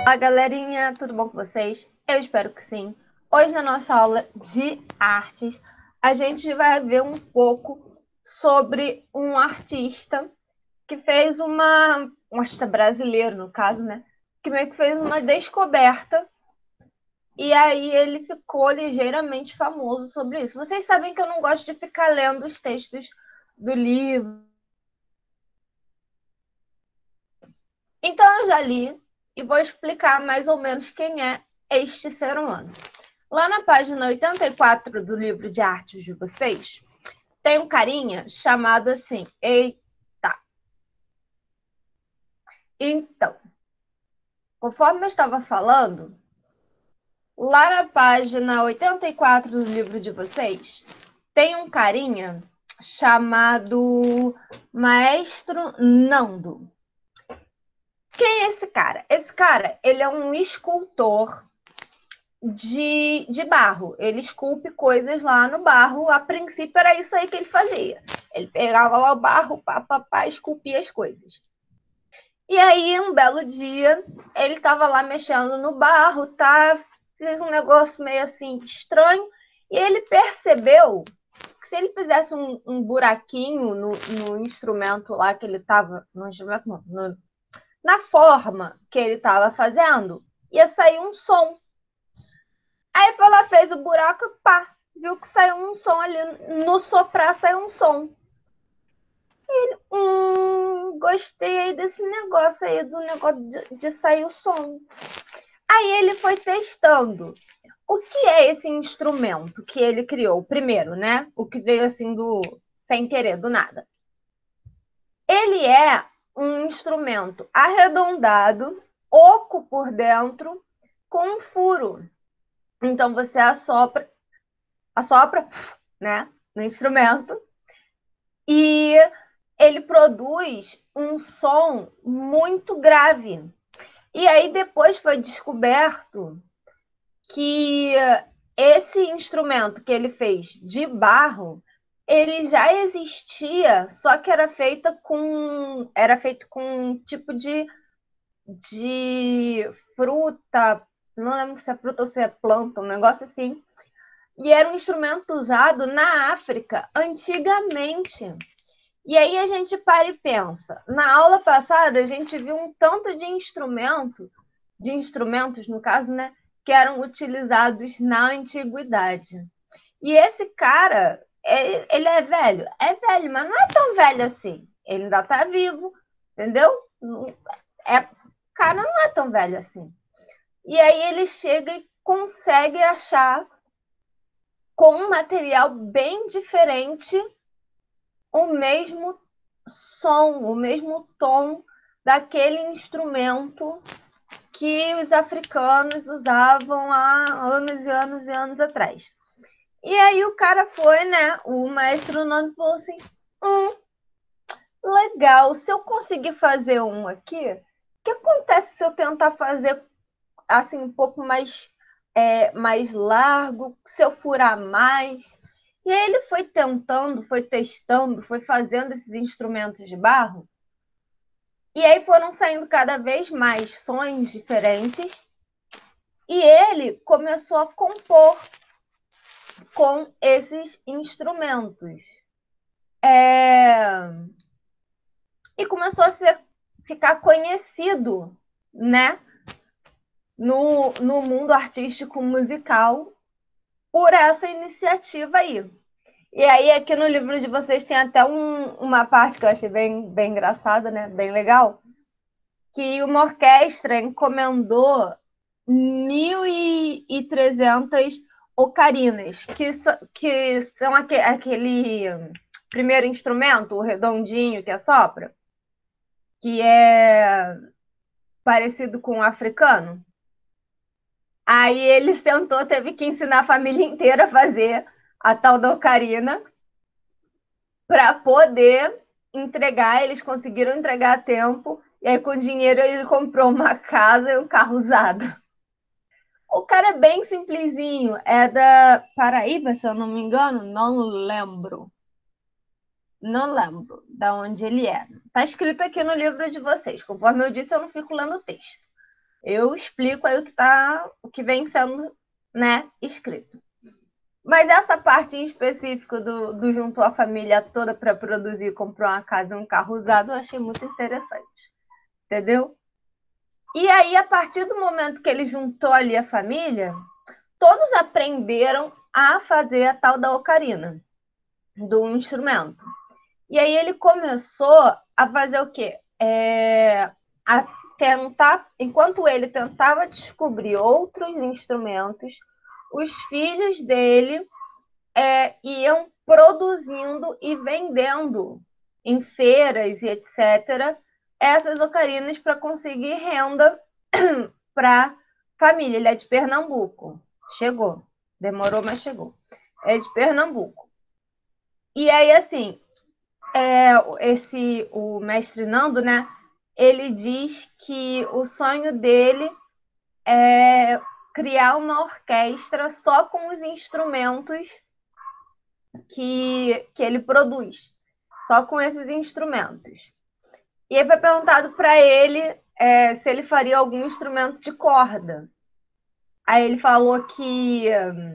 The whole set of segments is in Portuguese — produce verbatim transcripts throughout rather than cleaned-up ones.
Olá, galerinha, tudo bom com vocês? Eu espero que sim. Hoje, na nossa aula de artes, a gente vai ver um pouco sobre um artista que fez uma... um artista brasileiro, no caso, né? Que meio que fez uma descoberta e aí ele ficou ligeiramente famoso sobre isso. Vocês sabem que eu não gosto de ficar lendo os textos do livro. Então, eu já li e vou explicar mais ou menos quem é este ser humano. Lá na página oitenta e quatro do livro de artes de vocês, tem um carinha chamado assim, eita. Então, conforme eu estava falando, lá na página oitenta e quatro do livro de vocês, tem um carinha chamado Maestro Nando. Quem é esse cara? Esse cara, ele é um escultor de, de barro. Ele esculpe coisas lá no barro. A princípio era isso aí que ele fazia. Ele pegava lá o barro, pá, pá, pá, esculpia as coisas. E aí, um belo dia, ele estava lá mexendo no barro, tá? Fez um negócio meio assim estranho. E ele percebeu que se ele fizesse um, um buraquinho no, no instrumento lá que ele estava... No instrumento não, no, na forma que ele estava fazendo, ia sair um som. Aí ela fez o buraco e pá, viu que saiu um som ali. No soprar saiu um som. E ele, hum, gostei desse negócio aí, do negócio de, de sair o som. Aí ele foi testando. O que é esse instrumento que ele criou? Primeiro, né? O que veio assim do sem querer, do nada. Ele é um instrumento arredondado, oco por dentro, com um furo. Então você assopra, assopra, né, no instrumento e ele produz um som muito grave. E aí depois foi descoberto que esse instrumento que ele fez de barro, ele já existia, só que era feita com era feito com um tipo de, de fruta, não lembro se é fruta ou se é planta, um negócio assim. E era um instrumento usado na África antigamente. E aí a gente para e pensa. Na aula passada, a gente viu um tanto de instrumento, de instrumentos, no caso, né, que eram utilizados na antiguidade. E esse cara, ele é velho? É velho, mas não é tão velho assim. Ele ainda está vivo, entendeu? É, o cara não é tão velho assim. E aí ele chega e consegue achar, com um material bem diferente, o mesmo som, o mesmo tom daquele instrumento que os africanos usavam há anos e anos e anos atrás. E aí o cara foi, né? O maestro Nando falou assim: hum, legal, se eu conseguir fazer um aqui, o que acontece se eu tentar fazer assim um pouco mais, é, mais largo, se eu furar mais? E aí ele foi tentando, foi testando, foi fazendo esses instrumentos de barro. E aí foram saindo cada vez mais sons diferentes. E ele começou a compor com esses instrumentos. É... E começou a ser, ficar conhecido, né? No, no mundo artístico musical por essa iniciativa aí. E aí, aqui no livro de vocês tem até um, uma parte que eu achei bem, bem engraçada, né? Bem legal, que uma orquestra encomendou mil e trezentas ocarinas, que, so, que são aquele, aquele primeiro instrumento, o redondinho que assopra, que é parecido com o africano. Aí ele sentou, teve que ensinar a família inteira a fazer a tal da ocarina para poder entregar. Eles conseguiram entregar a tempo, e aí com o dinheiro ele comprou uma casa e um carro usado. O cara é bem simplesinho, é da Paraíba, se eu não me engano, não lembro. Não lembro de onde ele é. Tá escrito aqui no livro de vocês. Conforme eu disse, eu não fico lendo o texto. Eu explico aí o que, tá, o que vem sendo, né, escrito. Mas essa parte em específico do, do juntou a família toda para produzir, comprou uma casa e um carro usado, eu achei muito interessante. Entendeu? E aí, a partir do momento que ele juntou ali a família, todos aprenderam a fazer a tal da ocarina, do instrumento. E aí ele começou a fazer o quê? É, a tentar, enquanto ele tentava descobrir outros instrumentos, os filhos dele é, iam produzindo e vendendo em feiras e etcétera essas ocarinas para conseguir renda para a família. Ele é de Pernambuco. Chegou. Demorou, mas chegou. É de Pernambuco. E aí, assim, é, esse, o mestre Nando, né? Ele diz que o sonho dele é criar uma orquestra só com os instrumentos que, que ele produz. Só com esses instrumentos. E aí foi perguntado para ele é, se ele faria algum instrumento de corda. Aí ele falou que,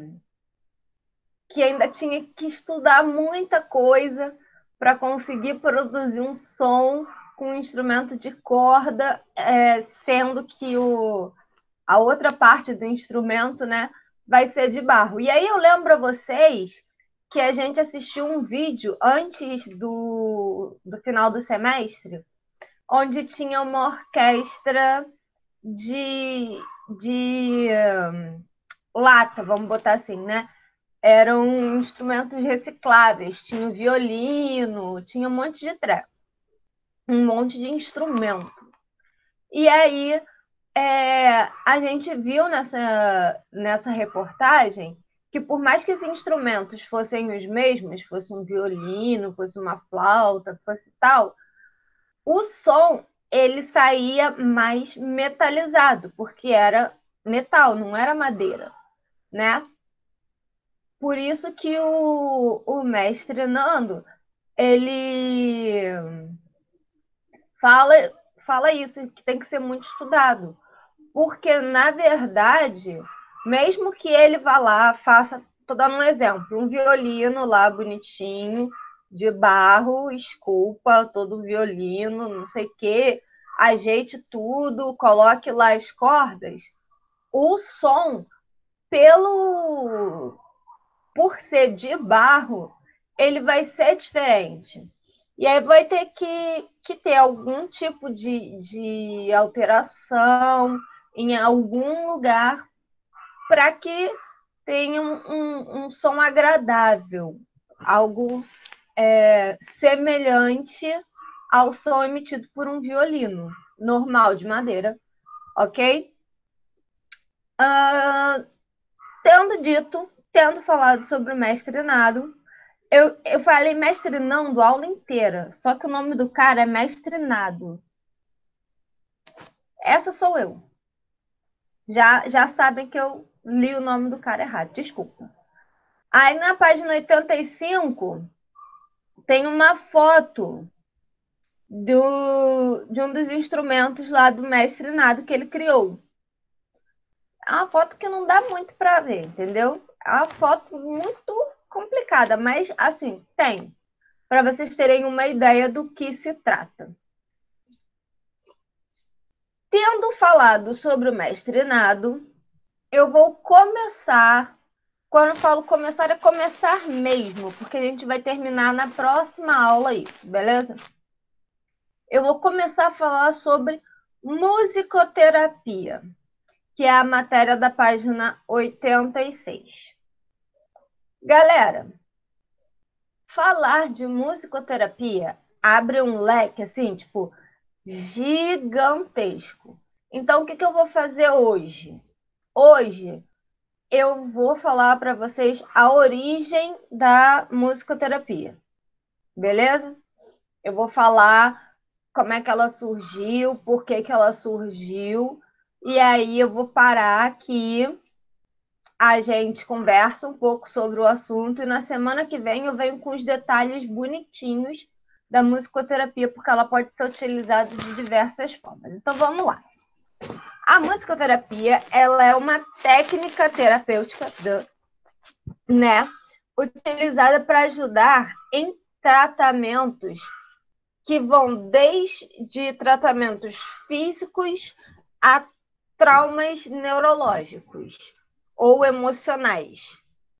que ainda tinha que estudar muita coisa para conseguir produzir um som com um instrumento de corda, é, sendo que o, a outra parte do instrumento, né, vai ser de barro. E aí eu lembro a vocês que a gente assistiu um vídeo antes do, do final do semestre, onde tinha uma orquestra de, de um, lata, vamos botar assim, né? Eram instrumentos recicláveis, tinha o violino, tinha um monte de treco, um monte de instrumento. E aí é, a gente viu nessa, nessa reportagem que por mais que esses instrumentos fossem os mesmos, fosse um violino, fosse uma flauta, fosse tal, o som ele saía mais metalizado, porque era metal, não era madeira, né? Por isso que o, o mestre Nando, ele fala, fala isso, que tem que ser muito estudado. Porque, na verdade, mesmo que ele vá lá, faça, estou dando um exemplo, um violino lá bonitinho, de barro, esculpa todo o violino, não sei o quê, ajeite tudo, coloque lá as cordas, o som, pelo por ser de barro, ele vai ser diferente. E aí vai ter que, que ter algum tipo de, de alteração em algum lugar para que tenha um, um, um som agradável, algo é, semelhante ao som emitido por um violino normal de madeira, ok? Uh, tendo dito, tendo falado sobre o mestre Nado, eu, eu falei mestre Nando a aula inteira, só que o nome do cara é mestre Nado. Essa sou eu. Já, já sabem que eu li o nome do cara errado, desculpa. Aí na página oitenta e cinco tem uma foto do, de um dos instrumentos lá do mestre Nado que ele criou. É uma foto que não dá muito para ver, entendeu? É uma foto muito complicada, mas assim, tem, para vocês terem uma ideia do que se trata. Tendo falado sobre o mestre Nado, eu vou começar. Quando eu falo começar, é começar mesmo, porque a gente vai terminar na próxima aula isso, beleza? Eu vou começar a falar sobre musicoterapia, que é a matéria da página oitenta e seis. Galera, falar de musicoterapia abre um leque, assim, tipo, gigantesco. Então, o que, que eu vou fazer hoje? Hoje, eu vou falar para vocês a origem da musicoterapia, beleza? Eu vou falar como é que ela surgiu, por que, que ela surgiu, e aí eu vou parar aqui, a gente conversa um pouco sobre o assunto, e na semana que vem eu venho com os detalhes bonitinhos da musicoterapia, porque ela pode ser utilizada de diversas formas. Então, vamos lá. A musicoterapia, ela é uma técnica terapêutica, né, utilizada para ajudar em tratamentos que vão desde tratamentos físicos a traumas neurológicos ou emocionais.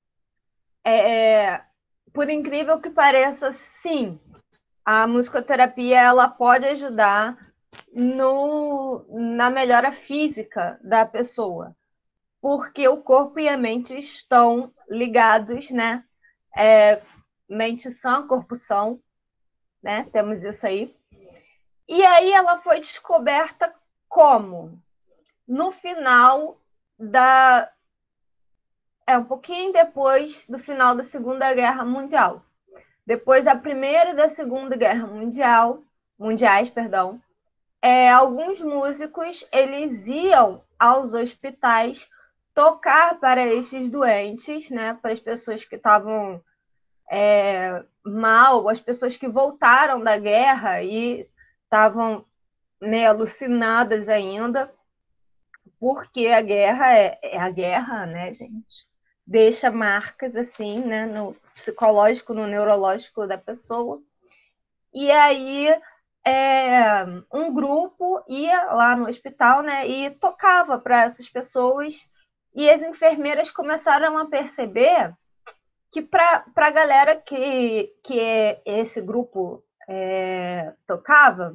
É, por incrível que pareça, sim, a musicoterapia ela pode ajudar no, na melhora física da pessoa, porque o corpo e a mente estão ligados, né? É, mente sã, corpo são, né? Temos isso aí. E aí ela foi descoberta como? No final da... É, um pouquinho depois do final da Segunda Guerra Mundial. Depois da Primeira e da Segunda Guerra Mundial, mundiais, perdão, é, alguns músicos eles iam aos hospitais tocar para esses doentes, né, para as pessoas que estavam é, mal, as pessoas que voltaram da guerra e estavam meio alucinadas ainda, porque a guerra é, é a guerra, né, gente? Deixa marcas assim, né, no psicológico, no neurológico da pessoa. E aí é, um grupo ia lá no hospital, né, e tocava para essas pessoas, e as enfermeiras começaram a perceber que para a galera que, que esse grupo é, tocava,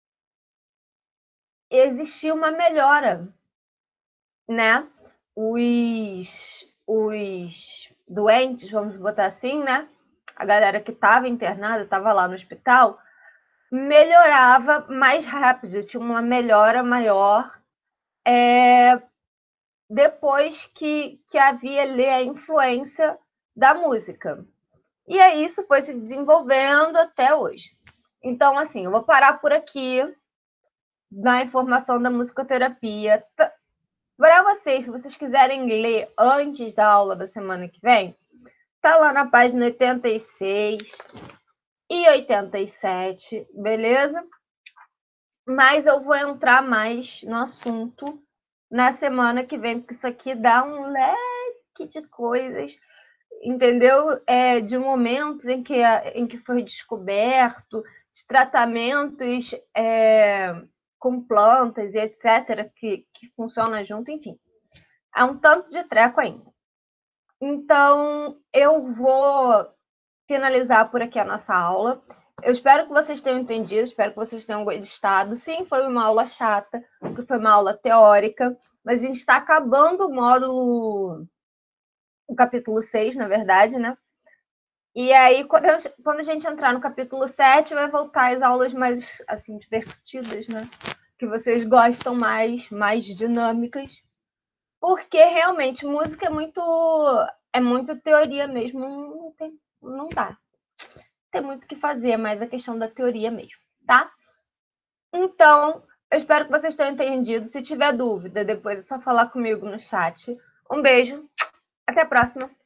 existia uma melhora, né? Os, os doentes, vamos botar assim, né? A galera que estava internada, estava lá no hospital, melhorava mais rápido, tinha uma melhora maior é, depois que, que havia ali a influência da música. E aí isso foi se desenvolvendo até hoje. Então, assim, eu vou parar por aqui na informação da musicoterapia. Para vocês, se vocês quiserem ler antes da aula da semana que vem, tá lá na página oitenta e seis e oitenta e sete, beleza? Mas eu vou entrar mais no assunto na semana que vem, porque isso aqui dá um leque de coisas, entendeu? É, de momentos em que, em que foi descoberto, de tratamentos é, com plantas e etcétera, que, que funciona junto, enfim. É um tanto de treco ainda. Então, eu vou finalizar por aqui a nossa aula. Eu espero que vocês tenham entendido, espero que vocês tenham gostado. Sim, foi uma aula chata, porque foi uma aula teórica, mas a gente está acabando o módulo, o capítulo seis, na verdade, né? E aí, quando, eu, quando a gente entrar no capítulo sete, vai voltar as aulas mais, assim, divertidas, né? Que vocês gostam mais, mais dinâmicas. Porque, realmente, música é muito, é muito teoria mesmo, não, tem, não dá. Tem muito o que fazer, mas a questão da teoria mesmo, tá? Então, eu espero que vocês tenham entendido. Se tiver dúvida, depois é só falar comigo no chat. Um beijo, até a próxima.